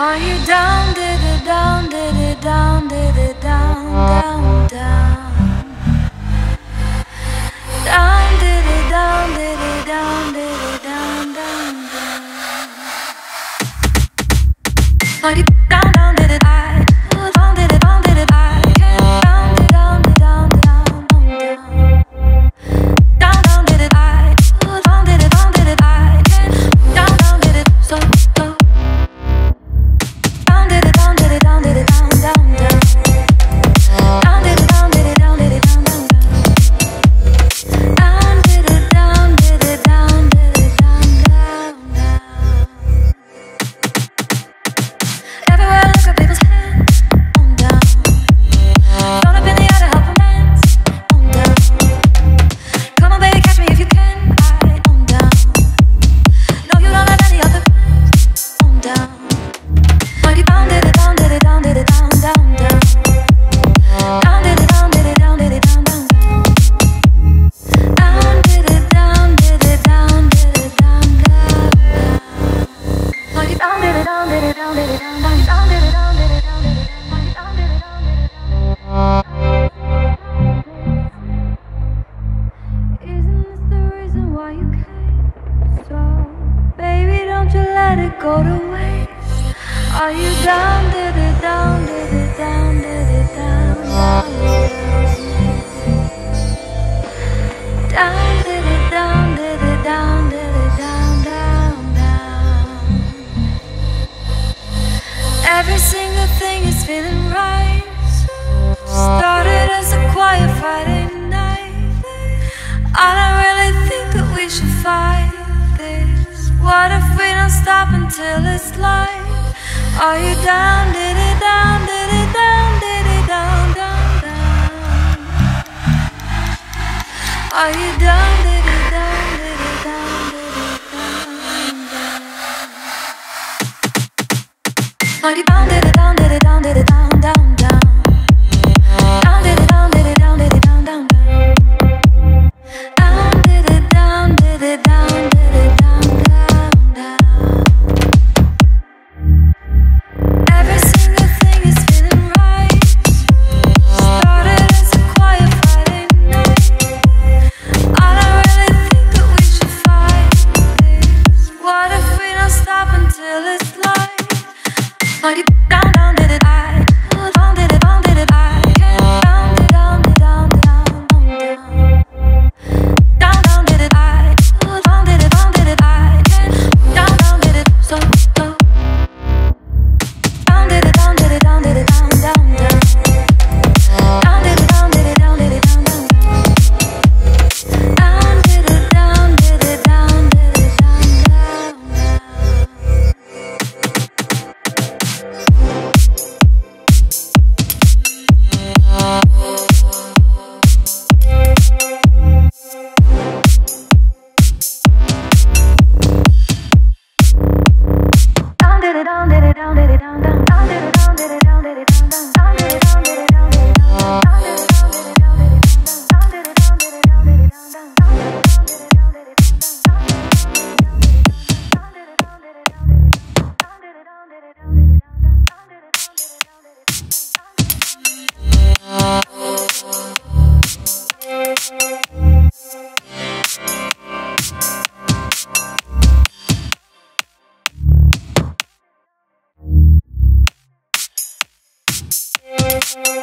Are you down, did it down, did it down, did it down, down, down? Down, did it down, did it down, did it down, down, down? Are you down, down, did it I? Down, did it down, did it I? Down, did it down, did it down, down, down. Down, down, did it I? Down, did it down, did it I? Down, down, did it so, so. Down, did it down, did it down, did it down, down, down. Down, did it down, did it down, did it down, down, down. Down, did it down, did it down, did it down, down, down. Everywhere I look at people's hands, on down. Thrown up in the air to help romance, on down. Come on, baby, catch me if you can, on down. No, you don't have any other plans, on down. Are you down, did it down, did it down, did it down, down, down? Down, did it down, did it down, did it down, down, down. Down, did it down, did it down, did it down, down, down. Are you down, did it down, did it down, did it down, down, down, did it down, did it down, did it down. Are you down, did it down, did it down, did it down? Isn't this the reason why you came? So, baby, don't you let it go to waste. Are you down, did it down, did it down, did it down, down, down? Down, did it down, did it down, did it down, down, down? Every single thing is feeling right. Started as a quiet Friday night. I don't really think that we should fight this. What if we don't stop until it's light? Are you down, did it down, did it down, did it down, down, down? Are you down, did it down, did it down, did it down, down? Are you down, did it down, did it down, did it down, down, down? Down, did it down, did it down, did it down, down, down? Down, did it down, did it down, did it down, down, down? Every single thing is feeling right. Started as a quiet Friday night. I don't really think that we should fight this. What if we don't stop until it's light? Are you down, down, did it I? Down, did it down, did it I? Down, did it down, did it down, down, down. Down, down, did it I? Down, did it down, did it I? Down, down, did it so, so. Down, did it down, did it down, did it down, down, down. Down, did it down, did it down, did it down, down, down. Down, did it down, did it down, did it down, down, down. Down, did it down, did it down, did it down, down. Down, did it down, did it down, did it down, down. Down, did it down, did it down, did it down, down. Down, did it down, did it down, did it down, down. Down, did it down, did it down, did it down, down. Down, did it down, did it down, did it down, down. Down, did it down, did it down, did it down, down. Down, did it down, did it down, did it down, down. Down, did it down, did it down, did it down, down. Down, did it down, did it down, did it down, down.